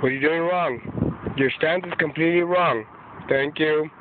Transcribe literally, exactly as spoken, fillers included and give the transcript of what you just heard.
What are you doing wrong? Your stance is completely wrong. Thank you.